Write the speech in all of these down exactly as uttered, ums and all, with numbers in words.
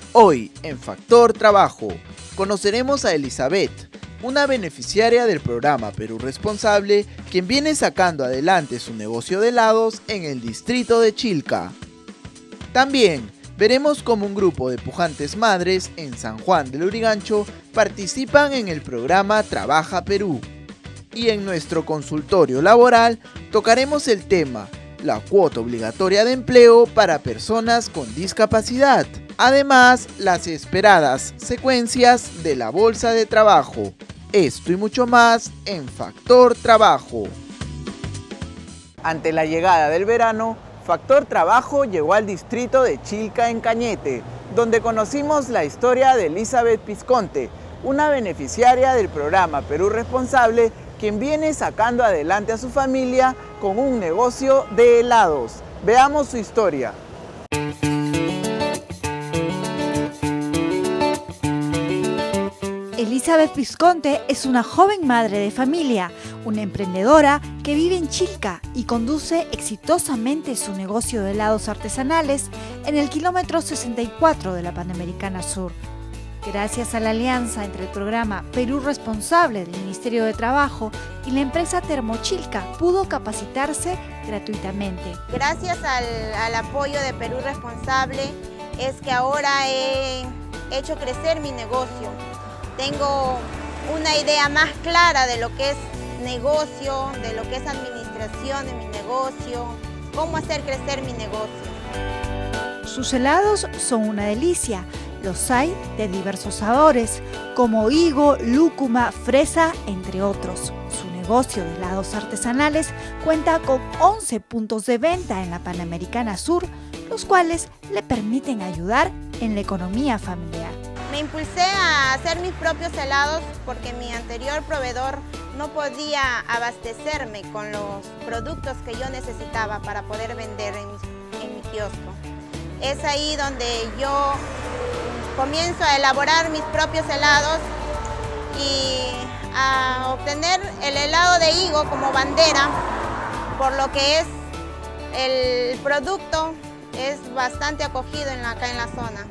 Hoy, en Factor Trabajo, conoceremos a Elizabeth, una beneficiaria del programa Perú Responsable, quien viene sacando adelante su negocio de helados en el distrito de Chilca. También veremos cómo un grupo de pujantes madres en San Juan del Lurigancho participan en el programa Trabaja Perú. Y en nuestro consultorio laboral tocaremos el tema la cuota obligatoria de empleo para personas con discapacidad. Además, las esperadas secuencias de la bolsa de trabajo. Esto y mucho más en Factor Trabajo. Ante la llegada del verano, Factor Trabajo llegó al distrito de Chilca en Cañete, donde conocimos la historia de Elizabeth Pisconte, una beneficiaria del programa Perú Responsable, quien viene sacando adelante a su familia con un negocio de helados. Veamos su historia. Elizabeth Pisconte es una joven madre de familia, una emprendedora que vive en Chilca y conduce exitosamente su negocio de helados artesanales en el kilómetro sesenta y cuatro de la Panamericana Sur. Gracias a la alianza entre el programa Perú Responsable del Ministerio de Trabajo y la empresa Termochilca, pudo capacitarse gratuitamente. Gracias al, al apoyo de Perú Responsable es que ahora he hecho crecer mi negocio. Tengo una idea más clara de lo que es negocio, de lo que es administración de mi negocio, cómo hacer crecer mi negocio. Sus helados son una delicia. Los hay de diversos sabores, como higo, lúcuma, fresa, entre otros. Su negocio de helados artesanales cuenta con once puntos de venta en la Panamericana Sur, los cuales le permiten ayudar en la economía familiar. Me impulsé a hacer mis propios helados porque mi anterior proveedor no podía abastecerme con los productos que yo necesitaba para poder vender en mi, en mi kiosco. Es ahí donde yo comienzo a elaborar mis propios helados y a obtener el helado de higo como bandera, por lo que es el producto es bastante acogido en la, acá en la zona.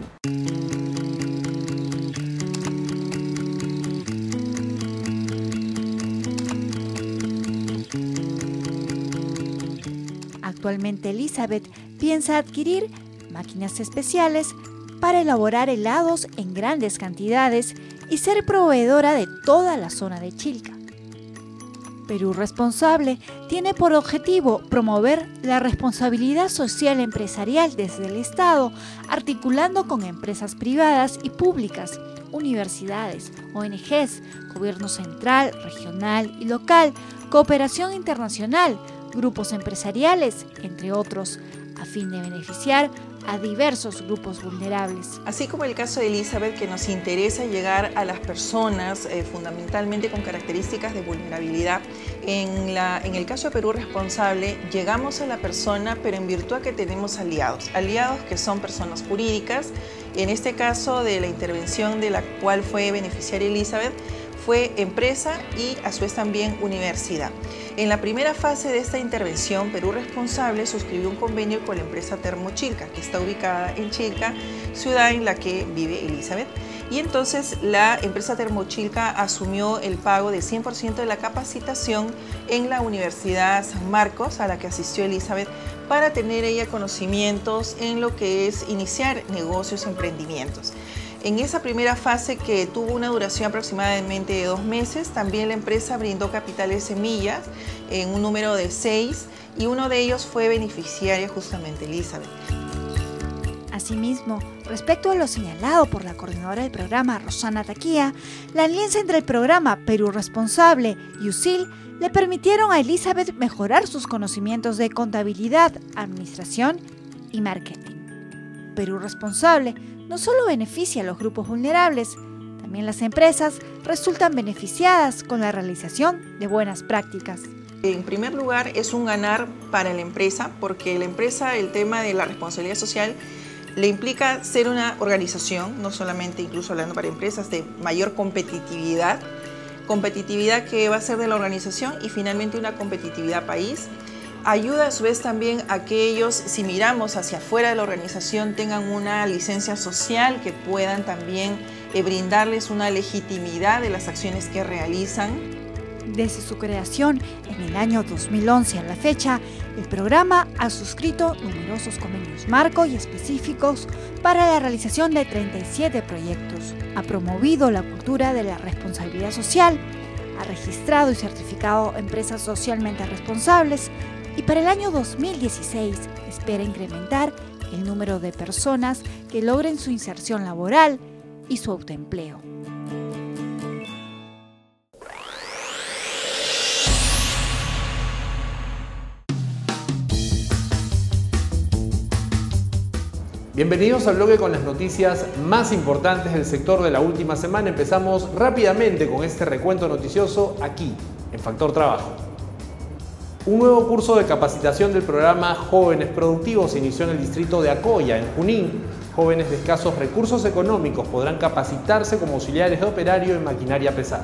Actualmente Elizabeth piensa adquirir máquinas especiales para elaborar helados en grandes cantidades y ser proveedora de toda la zona de Chilca. Perú Responsable tiene por objetivo promover la responsabilidad social empresarial desde el Estado, articulando con empresas privadas y públicas, universidades, O N Ges, gobierno central, regional y local, cooperación internacional, grupos empresariales, entre otros, a fin de beneficiar a diversos grupos vulnerables. Así como el caso de Elizabeth, que nos interesa llegar a las personas eh, fundamentalmente con características de vulnerabilidad. En, la, en el caso de Perú Responsable, llegamos a la persona, pero en virtud a que tenemos aliados. Aliados que son personas jurídicas. En este caso de la intervención de la cual fue beneficiaria Elizabeth, fue empresa y a su vez también universidad. En la primera fase de esta intervención, Perú Responsable suscribió un convenio con la empresa Termochilca, que está ubicada en Chilca, ciudad en la que vive Elizabeth. Y entonces la empresa Termochilca asumió el pago del cien por ciento de la capacitación en la Universidad San Marcos, a la que asistió Elizabeth, para tener ella conocimientos en lo que es iniciar negocios, emprendimientos. En esa primera fase, que tuvo una duración aproximadamente de dos meses, también la empresa brindó capitales semillas en un número de seis y uno de ellos fue beneficiaria justamente Elizabeth. Asimismo, respecto a lo señalado por la coordinadora del programa, Rosana Taquía, la alianza entre el programa Perú Responsable y U S I L le permitieron a Elizabeth mejorar sus conocimientos de contabilidad, administración y marketing. Perú Responsable no solo beneficia a los grupos vulnerables, también las empresas resultan beneficiadas con la realización de buenas prácticas. En primer lugar, es un ganar para la empresa, porque la empresa, el tema de la responsabilidad social, le implica ser una organización, no solamente incluso hablando para empresas, de mayor competitividad, competitividad que va a ser de la organización y finalmente una competitividad país. Ayuda a su vez también a que ellos, si miramos hacia afuera de la organización, tengan una licencia social que puedan también eh, brindarles una legitimidad de las acciones que realizan. Desde su creación en el año dos mil once a la fecha, el programa ha suscrito numerosos convenios marco y específicos para la realización de treinta y siete proyectos. Ha promovido la cultura de la responsabilidad social, ha registrado y certificado empresas socialmente responsables y para el año dos mil dieciséis espera incrementar el número de personas que logren su inserción laboral y su autoempleo. Bienvenidos al bloque con las noticias más importantes del sector de la última semana. Empezamos rápidamente con este recuento noticioso aquí, en Factor Trabajo. Un nuevo curso de capacitación del programa Jóvenes Productivos se inició en el distrito de Acoya, en Junín. Jóvenes de escasos recursos económicos podrán capacitarse como auxiliares de operario en maquinaria pesada.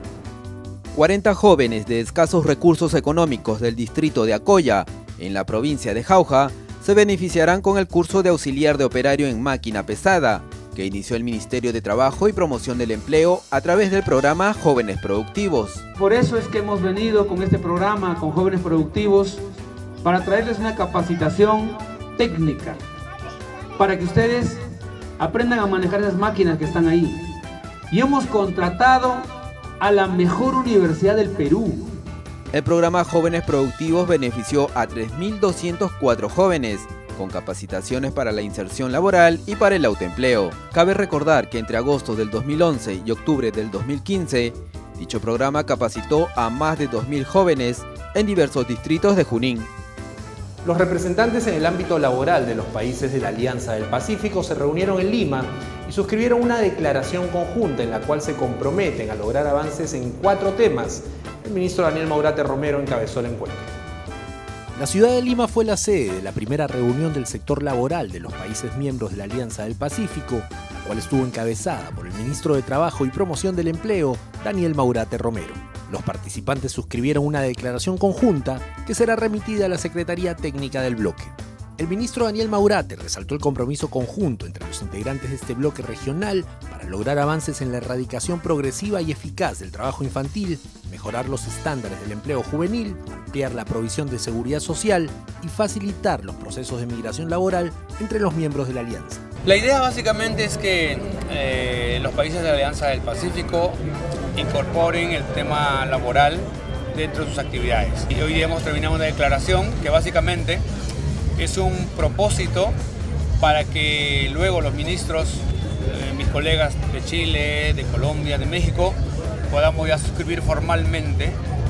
cuarenta jóvenes de escasos recursos económicos del distrito de Acoya, en la provincia de Jauja, se beneficiarán con el curso de auxiliar de operario en máquina pesada, que inició el Ministerio de Trabajo y Promoción del Empleo a través del programa Jóvenes Productivos. Por eso es que hemos venido con este programa, con Jóvenes Productivos, para traerles una capacitación técnica, para que ustedes aprendan a manejar esas máquinas que están ahí. Y hemos contratado a la mejor universidad del Perú. El programa Jóvenes Productivos benefició a tres mil doscientos cuatro jóvenes, con capacitaciones para la inserción laboral y para el autoempleo. Cabe recordar que entre agosto del dos mil once y octubre del dos mil quince, dicho programa capacitó a más de dos mil jóvenes en diversos distritos de Junín. Los representantes en el ámbito laboral de los países de la Alianza del Pacífico se reunieron en Lima y suscribieron una declaración conjunta en la cual se comprometen a lograr avances en cuatro temas. El ministro Daniel Maurate Romero encabezó el encuentro. La ciudad de Lima fue la sede de la primera reunión del sector laboral de los países miembros de la Alianza del Pacífico, la cual estuvo encabezada por el ministro de Trabajo y Promoción del Empleo, Daniel Maurate Romero. Los participantes suscribieron una declaración conjunta que será remitida a la Secretaría Técnica del bloque. El ministro Daniel Maurate resaltó el compromiso conjunto entre los integrantes de este bloque regional para lograr avances en la erradicación progresiva y eficaz del trabajo infantil, mejorar los estándares del empleo juvenil, ampliar la provisión de seguridad social y facilitar los procesos de migración laboral entre los miembros de la Alianza. La idea básicamente es que eh, los países de la Alianza del Pacífico incorporen el tema laboral dentro de sus actividades. Y hoy día hemos terminado una declaración que básicamente es un propósito para que luego los ministros, eh, mis colegas de Chile, de Colombia, de México, podamos ya suscribir formalmente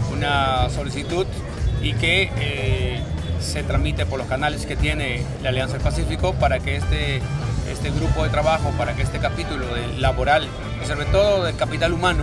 una solicitud y que eh, se tramite por los canales que tiene la Alianza del Pacífico para que este, este grupo de trabajo, para que este capítulo de laboral y sobre todo del capital humano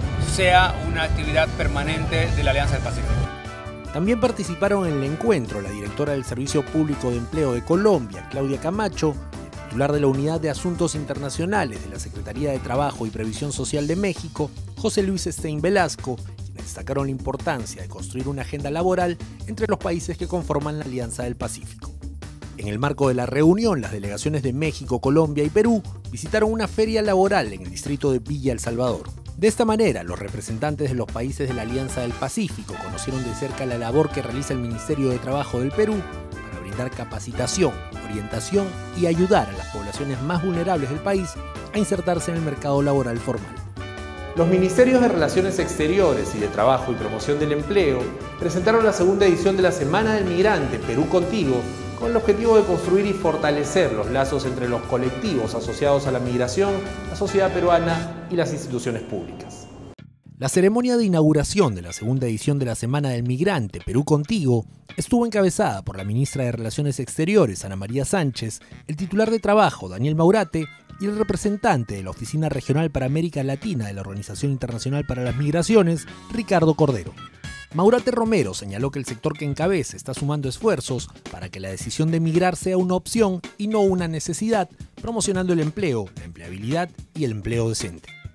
sea una actividad permanente de la Alianza del Pacífico. También participaron en el encuentro la directora del Servicio Público de Empleo de Colombia, Claudia Camacho, el titular de la Unidad de Asuntos Internacionales de la Secretaría de Trabajo y Previsión Social de México, José Luis Stein Velasco, quienes destacaron la importancia de construir una agenda laboral entre los países que conforman la Alianza del Pacífico. En el marco de la reunión, las delegaciones de México, Colombia y Perú visitaron una feria laboral en el distrito de Villa El Salvador. De esta manera, los representantes de los países de la Alianza del Pacífico conocieron de cerca la labor que realiza el Ministerio de Trabajo del Perú para brindar capacitación, orientación y ayudar a las poblaciones más vulnerables del país a insertarse en el mercado laboral formal. Los Ministerios de Relaciones Exteriores y de Trabajo y Promoción del Empleo presentaron la segunda edición de la Semana del Migrante Perú Contigo, con el objetivo de construir y fortalecer los lazos entre los colectivos asociados a la migración, la sociedad peruana y las instituciones públicas. La ceremonia de inauguración de la segunda edición de la Semana del Migrante Perú Contigo estuvo encabezada por la ministra de Relaciones Exteriores, Ana María Sánchez, el titular de Trabajo, Daniel Maurate, y el representante de la Oficina Regional para América Latina de la Organización Internacional para las Migraciones, Ricardo Cordero. Maurate Romero señaló que el sector que encabeza está sumando esfuerzos para que la decisión de migrar sea una opción y no una necesidad, promocionando el empleo, la empleabilidad y el empleo decente.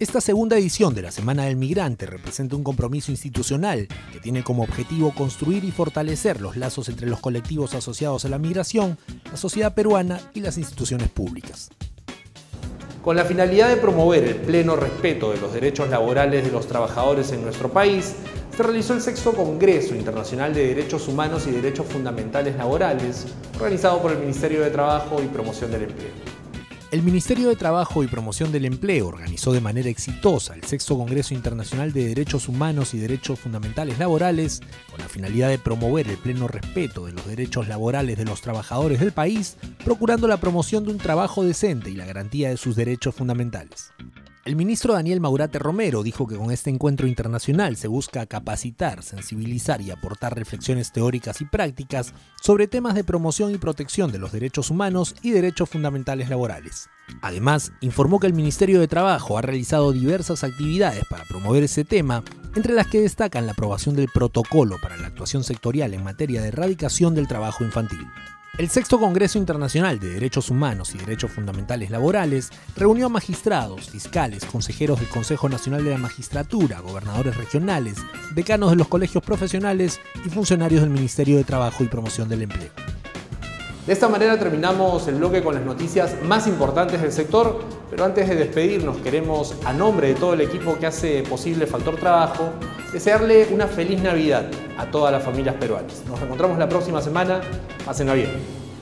Esta segunda edición de la Semana del Migrante representa un compromiso institucional que tiene como objetivo construir y fortalecer los lazos entre los colectivos asociados a la migración, la sociedad peruana y las instituciones públicas. Con la finalidad de promover el pleno respeto de los derechos laborales de los trabajadores en nuestro país, se realizó el sexto Congreso Internacional de Derechos Humanos y Derechos Fundamentales Laborales, organizado por el Ministerio de Trabajo y Promoción del Empleo. El Ministerio de Trabajo y Promoción del Empleo organizó de manera exitosa el sexto Congreso Internacional de Derechos Humanos y Derechos Fundamentales Laborales con la finalidad de promover el pleno respeto de los derechos laborales de los trabajadores del país, procurando la promoción de un trabajo decente y la garantía de sus derechos fundamentales. El ministro Daniel Maurate Romero dijo que con este encuentro internacional se busca capacitar, sensibilizar y aportar reflexiones teóricas y prácticas sobre temas de promoción y protección de los derechos humanos y derechos fundamentales laborales. Además, informó que el Ministerio de Trabajo ha realizado diversas actividades para promover ese tema, entre las que destacan la aprobación del protocolo para la actuación sectorial en materia de erradicación del trabajo infantil. El sexto Congreso Internacional de Derechos Humanos y Derechos Fundamentales Laborales reunió a magistrados, fiscales, consejeros del Consejo Nacional de la Magistratura, gobernadores regionales, decanos de los colegios profesionales y funcionarios del Ministerio de Trabajo y Promoción del Empleo. De esta manera terminamos el bloque con las noticias más importantes del sector, pero antes de despedirnos queremos, a nombre de todo el equipo que hace posible Factor Trabajo, desearle una feliz Navidad a todas las familias peruanas. Nos reencontramos la próxima semana. Pásenla bien.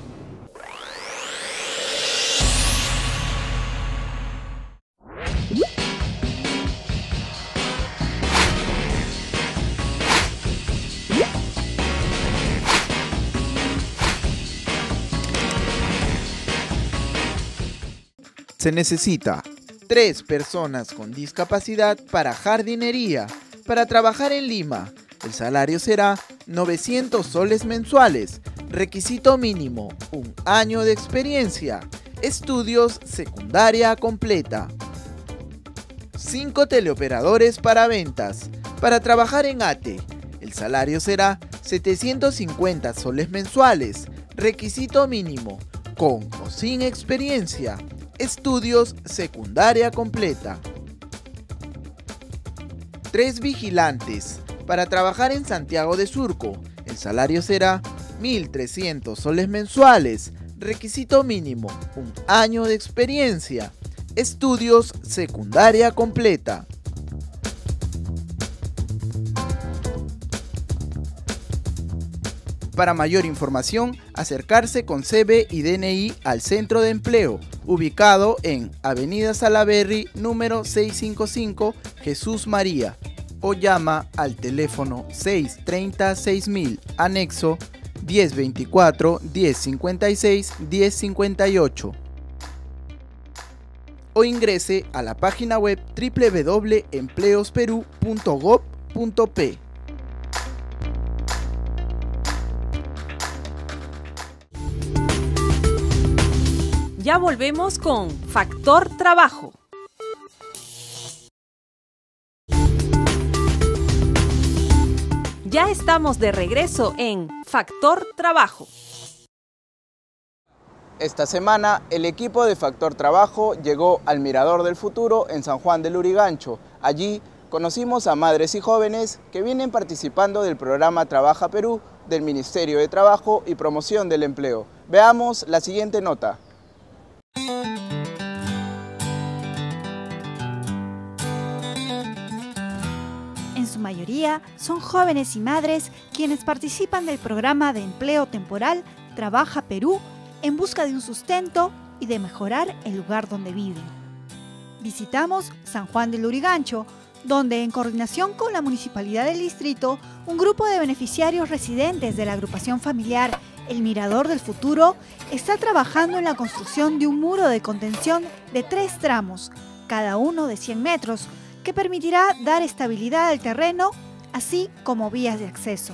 Se necesita tres personas con discapacidad para jardinería. Para trabajar en Lima, el salario será novecientos soles mensuales. Requisito mínimo, un año de experiencia. Estudios secundaria completa. cinco teleoperadores para ventas. Para trabajar en A T E, el salario será setecientos cincuenta soles mensuales. Requisito mínimo, con o sin experiencia. Estudios secundaria completa. Tres vigilantes. Para trabajar en Santiago de Surco, el salario será mil trescientos soles mensuales. Requisito mínimo, un año de experiencia. Estudios secundaria completa. Para mayor información, acercarse con C V y D N I al Centro de Empleo, ubicado en Avenida Salaberry, número seiscientos cincuenta y cinco, Jesús María, o llama al teléfono seiscientos treinta seis mil, anexo diez veinticuatro, diez cincuenta y seis, diez cincuenta y ocho. O ingrese a la página web doble u doble u doble u punto empleos perú punto gob punto pe. Ya volvemos con Factor Trabajo. Ya estamos de regreso en Factor Trabajo. Esta semana, el equipo de Factor Trabajo llegó al Mirador del Futuro en San Juan del Lurigancho. Allí conocimos a madres y jóvenes que vienen participando del programa Trabaja Perú del Ministerio de Trabajo y Promoción del Empleo. Veamos la siguiente nota. En su mayoría son jóvenes y madres quienes participan del programa de empleo temporal Trabaja Perú en busca de un sustento y de mejorar el lugar donde viven. Visitamos San Juan del Lurigancho, donde en coordinación con la Municipalidad del Distrito, un grupo de beneficiarios residentes de la agrupación familiar El Mirador del Futuro está trabajando en la construcción de un muro de contención de tres tramos, cada uno de cien metros, que permitirá dar estabilidad al terreno, así como vías de acceso.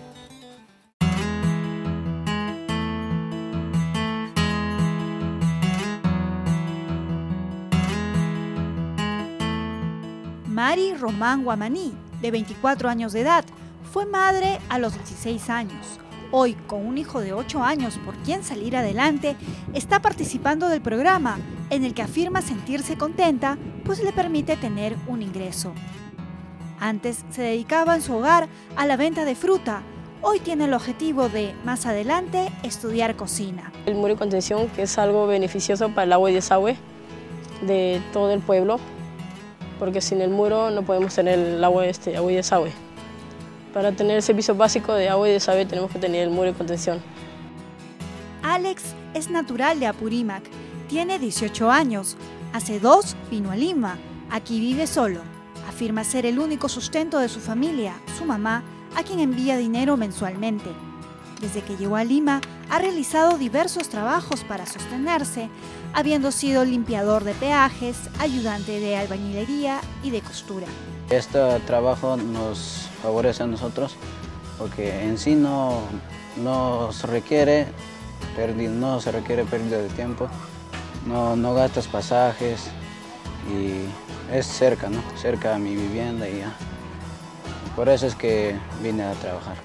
Mari Román Guamaní, de veinticuatro años de edad, fue madre a los dieciséis años. hoy con un hijo de ocho años por quien salir adelante, está participando del programa, en el que afirma sentirse contenta, pues le permite tener un ingreso. Antes se dedicaba en su hogar a la venta de fruta. Hoy tiene el objetivo de, más adelante, estudiar cocina. El muro de contención, que es algo beneficioso para el agua y desagüe de todo el pueblo, porque sin el muro no podemos tener el agua, este, agua y desagüe. Para tener el servicio básico de agua y desagüe tenemos que tener el muro de contención. Alex es natural de Apurímac, tiene dieciocho años. Hace dos vino a Lima, aquí vive solo. Afirma ser el único sustento de su familia, su mamá, a quien envía dinero mensualmente. Desde que llegó a Lima, ha realizado diversos trabajos para sostenerse, habiendo sido limpiador de peajes, ayudante de albañilería y de costura. Este trabajo nos favorece a nosotros porque en sí no, no, se, requiere, no se requiere pérdida de tiempo, no, no gastas pasajes y es cerca, ¿no? Cerca a mi vivienda y ya. Por eso es que vine a trabajar.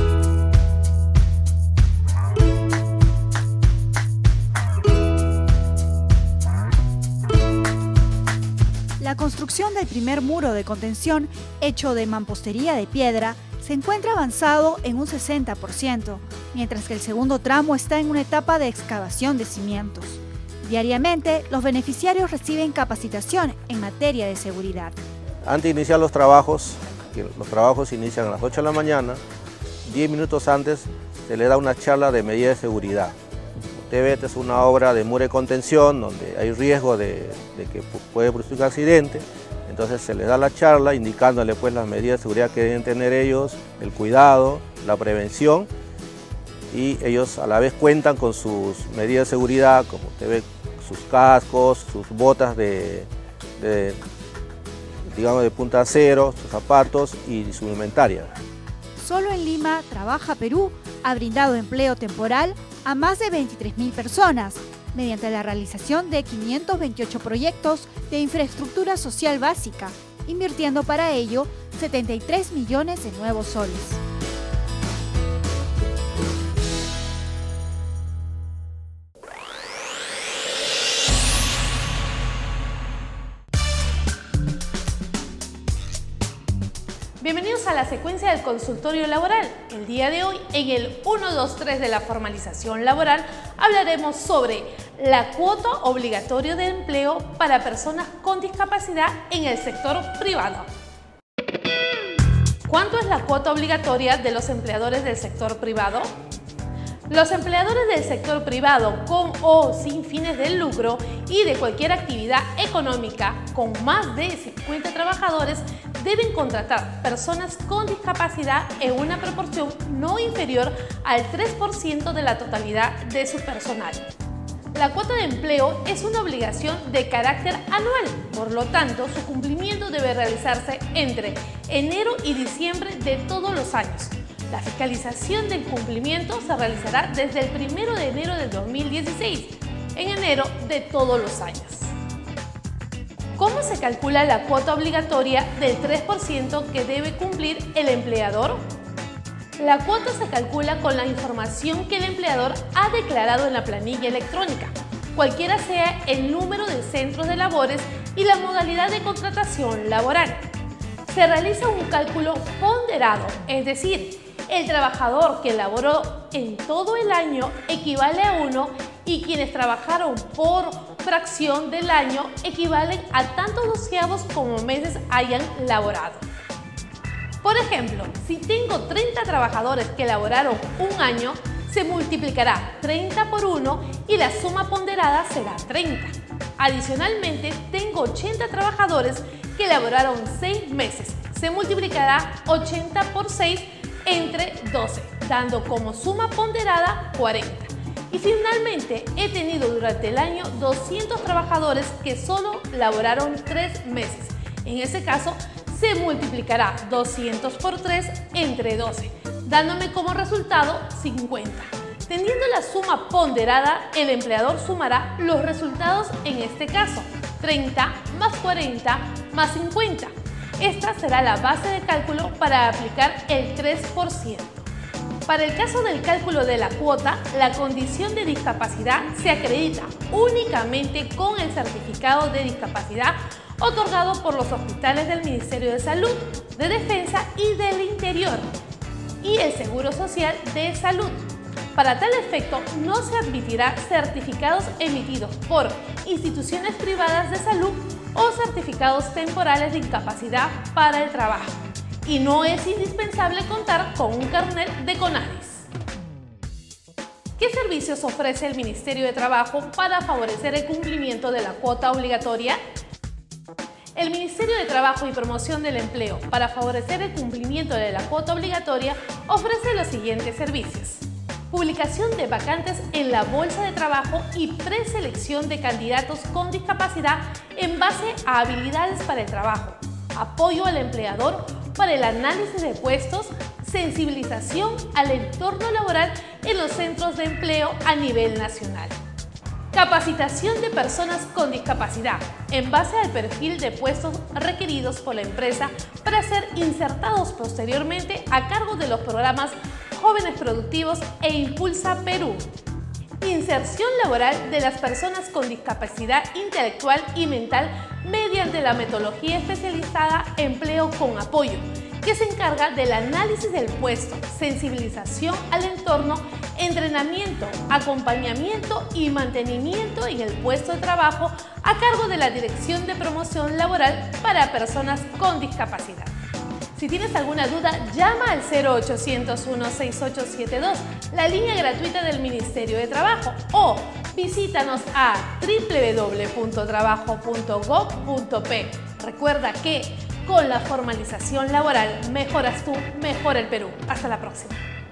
La construcción del primer muro de contención, hecho de mampostería de piedra, se encuentra avanzado en un sesenta por ciento, mientras que el segundo tramo está en una etapa de excavación de cimientos. Diariamente, los beneficiarios reciben capacitación en materia de seguridad. Antes de iniciar los trabajos, los trabajos inician a las ocho de la mañana, diez minutos antes se le da una charla de medidas de seguridad. Usted ve, esta es una obra de muro de contención donde hay riesgo de, de que puede producir un accidente, entonces se les da la charla indicándole pues las medidas de seguridad que deben tener ellos, el cuidado, la prevención, y ellos a la vez cuentan con sus medidas de seguridad, como usted ve, sus cascos, sus botas de, de, digamos, de punta acero, sus zapatos y su indumentaria. Solo en Lima, Trabaja Perú ha brindado empleo temporal a más de veintitrés mil personas, mediante la realización de quinientos veintiocho proyectos de infraestructura social básica, invirtiendo para ello setenta y tres millones de nuevos soles. Bienvenidos a la secuencia del consultorio laboral. El día de hoy, en el uno dos tres de la formalización laboral, hablaremos sobre la cuota obligatoria de empleo para personas con discapacidad en el sector privado. ¿Cuánto es la cuota obligatoria de los empleadores del sector privado? Los empleadores del sector privado con o sin fines de lucro y de cualquier actividad económica con más de cincuenta trabajadores deben contratar personas con discapacidad en una proporción no inferior al tres por ciento de la totalidad de su personal. La cuota de empleo es una obligación de carácter anual, por lo tanto, su cumplimiento debe realizarse entre enero y diciembre de todos los años. La fiscalización del cumplimiento se realizará desde el primero de enero del dos mil dieciséis, en enero de todos los años. ¿Cómo se calcula la cuota obligatoria del tres por ciento que debe cumplir el empleador? La cuota se calcula con la información que el empleador ha declarado en la planilla electrónica, cualquiera sea el número de centros de labores y la modalidad de contratación laboral. Se realiza un cálculo ponderado, es decir, el trabajador que laboró en todo el año equivale a uno y quienes trabajaron por fracción del año equivalen a tantos doceavos como meses hayan laborado. Por ejemplo, si tengo treinta trabajadores que laboraron un año, se multiplicará treinta por uno y la suma ponderada será treinta. Adicionalmente, tengo ochenta trabajadores que laboraron seis meses. Se multiplicará ochenta por seis entre doce, dando como suma ponderada cuarenta. Y finalmente, he tenido durante el año doscientos trabajadores que solo laboraron tres meses. En ese caso, se multiplicará doscientos por tres entre doce, dándome como resultado cincuenta. Teniendo la suma ponderada, el empleador sumará los resultados en este caso, treinta más cuarenta más cincuenta. Esta será la base de cálculo para aplicar el tres por ciento. Para el caso del cálculo de la cuota, la condición de discapacidad se acredita únicamente con el certificado de discapacidad otorgado por los hospitales del Ministerio de Salud, de Defensa y del Interior y el Seguro Social de Salud. Para tal efecto, no se admitirá certificados emitidos por instituciones privadas de salud o certificados temporales de incapacidad para el trabajo. Y no es indispensable contar con un carnet de CONADIS. ¿Qué servicios ofrece el Ministerio de Trabajo para favorecer el cumplimiento de la cuota obligatoria? El Ministerio de Trabajo y Promoción del Empleo, para favorecer el cumplimiento de la cuota obligatoria, ofrece los siguientes servicios: publicación de vacantes en la Bolsa de Trabajo y preselección de candidatos con discapacidad en base a habilidades para el trabajo, apoyo al empleador para el análisis de puestos, sensibilización al entorno laboral en los centros de empleo a nivel nacional. Capacitación de personas con discapacidad en base al perfil de puestos requeridos por la empresa para ser insertados posteriormente a cargo de los programas Jóvenes Productivos e Impulsa Perú. Inserción laboral de las personas con discapacidad intelectual y mental mediante la metodología especializada Empleo con Apoyo, que se encarga del análisis del puesto, sensibilización al entorno, entrenamiento, acompañamiento y mantenimiento en el puesto de trabajo a cargo de la Dirección de Promoción Laboral para Personas con Discapacidad. Si tienes alguna duda, llama al cero ochocientos uno, sesenta y ocho setenta y dos, la línea gratuita del Ministerio de Trabajo, o visítanos a doble u doble u doble u punto trabajo punto gob punto pe. Recuerda que con la formalización laboral mejoras tú, mejora el Perú. Hasta la próxima.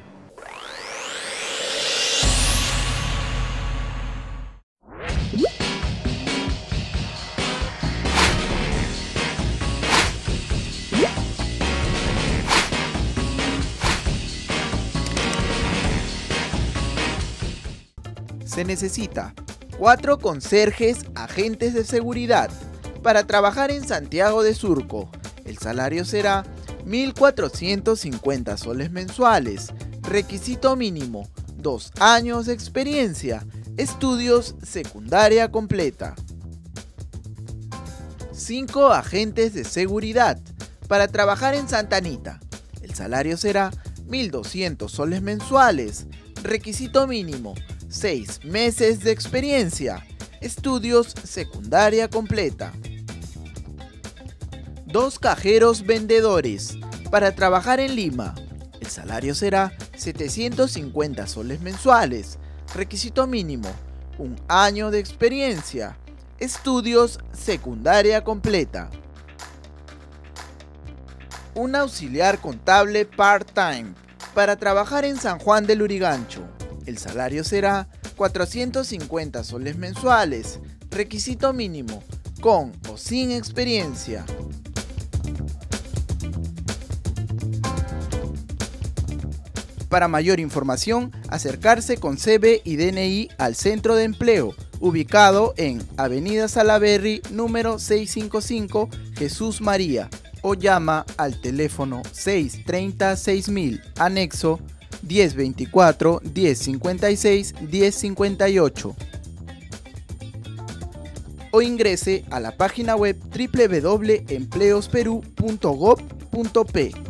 Se necesita cuatro conserjes agentes de seguridad para trabajar en Santiago de Surco. El salario será mil cuatrocientos cincuenta soles mensuales. Requisito mínimo: dos años de experiencia. Estudios secundaria completa. cinco agentes de seguridad para trabajar en Santa Anita. El salario será mil doscientos soles mensuales. Requisito mínimo: seis meses de experiencia. Estudios secundaria completa. Dos cajeros vendedores para trabajar en Lima. El salario será setecientos cincuenta soles mensuales. Requisito mínimo: un año de experiencia. Estudios secundaria completa. Un auxiliar contable part-time para trabajar en San Juan del Lurigancho. El salario será cuatrocientos cincuenta soles mensuales. Requisito mínimo: con o sin experiencia. Para mayor información, acercarse con C V y D N I al Centro de Empleo, ubicado en Avenida Salaberry, número seiscientos cincuenta y cinco, Jesús María, o llama al teléfono seis treinta seis mil, anexo diez veinticuatro, diez cincuenta y seis, diez cincuenta y ocho. O ingrese a la página web doble u doble u doble u punto empleos perú punto gob punto pe.